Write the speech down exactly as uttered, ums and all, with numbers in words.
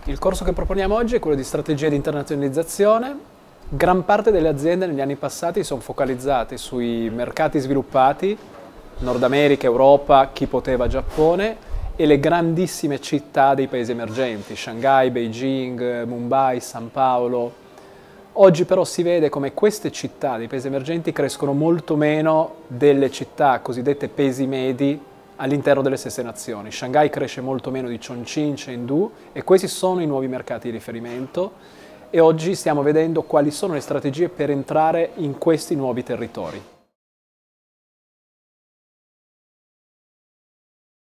Il corso che proponiamo oggi è quello di strategia di internazionalizzazione. Gran parte delle aziende negli anni passati sono focalizzate sui mercati sviluppati, Nord America, Europa, chi poteva Giappone, e le grandissime città dei paesi emergenti, Shanghai, Beijing, Mumbai, San Paolo. Oggi però si vede come queste città dei paesi emergenti crescono molto meno delle città cosiddette pesi medi all'interno delle stesse nazioni. Shanghai cresce molto meno di Chongqing, Chengdu, e questi sono i nuovi mercati di riferimento, e oggi stiamo vedendo quali sono le strategie per entrare in questi nuovi territori.